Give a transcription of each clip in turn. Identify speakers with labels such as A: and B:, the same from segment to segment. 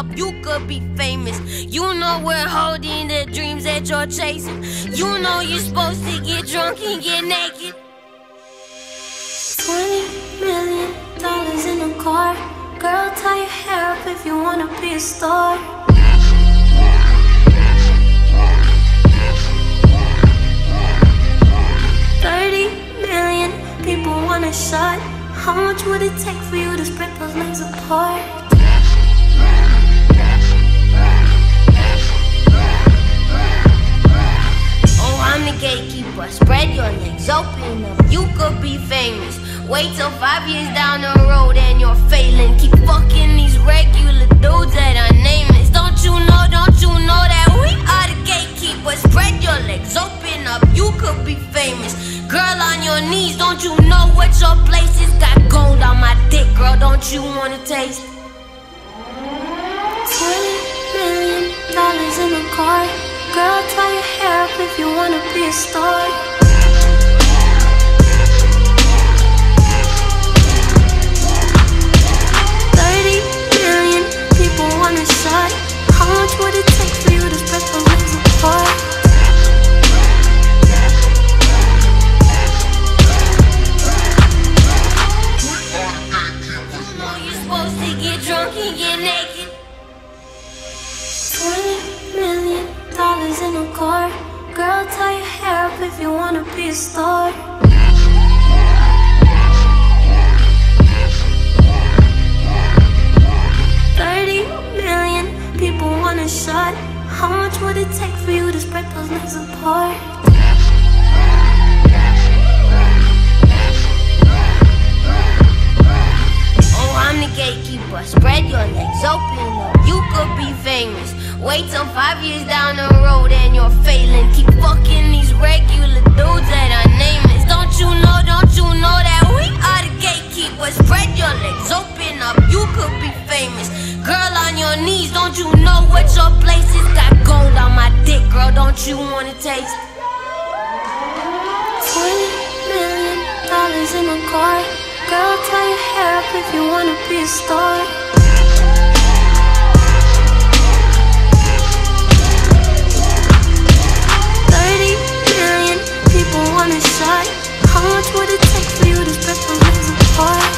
A: up, you could be famous. You know we're holding the dreams that you're chasing. You know you're supposed to get drunk and get naked.
B: $20 million in a car. Girl, tie your hair up if you wanna be a star. $30 million people want a shot. How much would it take for you to spread those legs apart?
A: Oh, I'm the gatekeeper, spread your legs open up, you could be famous. Wait till 5 years down the road and you're failing. Keep fucking these regular dudes that are nameless. Don't you know that we are the gatekeepers? Spread your legs open up, you could be famous. Girl, on your knees, don't you know what your place is? Got gold on my dick, girl, don't you wanna taste?
B: $20 million in a car. Girl, tie your hair up if you wanna be a star. How much would it take for you to spread those legs apart?
A: You know you're supposed to get drunk and get naked.
B: $20 million in a car. Girl, tie your hair up if you wanna be a star. People want a shot. How much would it take for you to spread those legs apart?
A: Oh, I'm the gatekeeper, spread your legs open up, you could be famous. Wait till 5 years down the road and you're failing. Keep fucking these regular dudes that are nameless. Don't you know that we are the gatekeepers? Spread your legs open up, you could be famous. Girl, on your knees, don't you know what your place is? Got gold on my dick, girl, don't you wanna taste?
B: $20 million in a car. Girl, tie your hair up if you wanna be a star. $30 million people want a shot. How much would it take for you to spread those legs apart?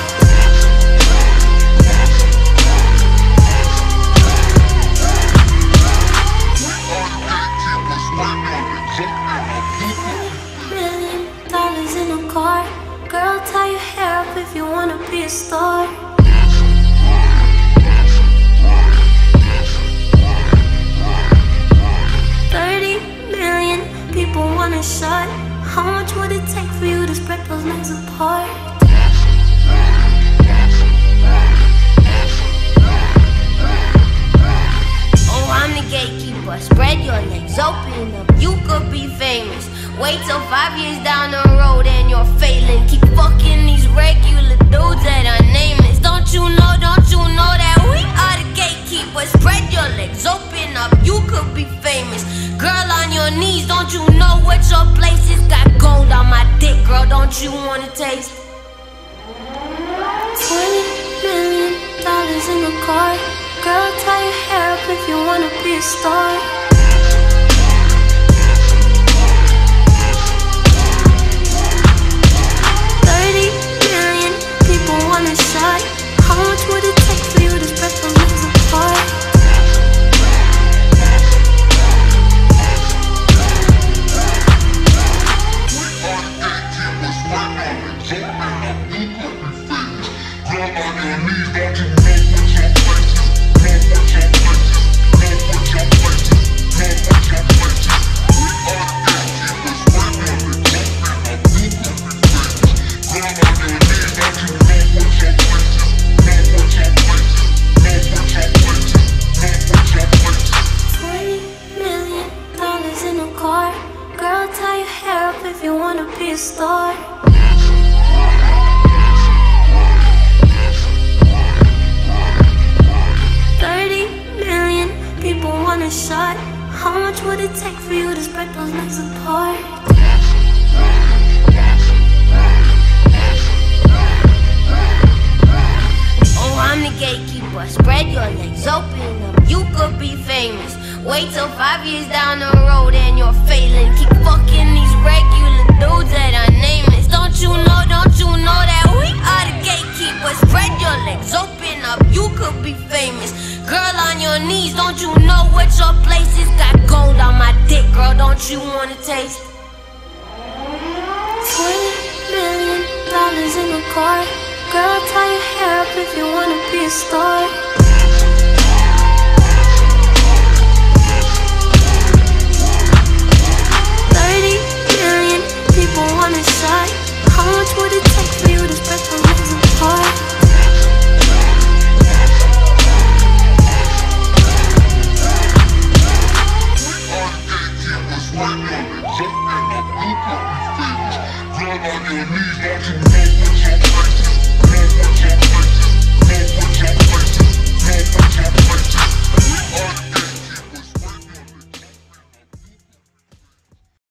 B: $1 million in a car. Girl, tie your hair up if you wanna be a star. $30 million people want a shot. How much would it take for you to spread those legs apart?
A: Oh, I'm the gatekeeper, spread your legs open up, you could be famous. Wait till 5 years down the road and you're failing. Keep fucking these regular dudes that are nameless. Don't you know that we are the gatekeepers? Spread your legs open up, you could be famous. Girl, on your knees, don't you know what your place is? Got gold on my dick, girl, don't you wanna taste?
B: $20 million in a car. Girl, tie your hair up if you wanna be a star. $30 million people want a shot. How much would it take for you to spread those legs apart? If you wanna be a star. $30 million people want a shot. How much would it take for you to spread those legs apart?
A: Oh, I'm the gatekeeper, spread your legs open up, famous. Wait till 5 years down the road and you're failing. Keep fucking these regular dudes that are nameless. Don't you know that we are the gatekeepers? Spread your legs, open up, you could be famous. Girl, on your knees, don't you know what your place is? Got gold on my dick, girl, don't you wanna taste?
B: $20 million in a car. Girl, tie your hair up if you wanna be a star.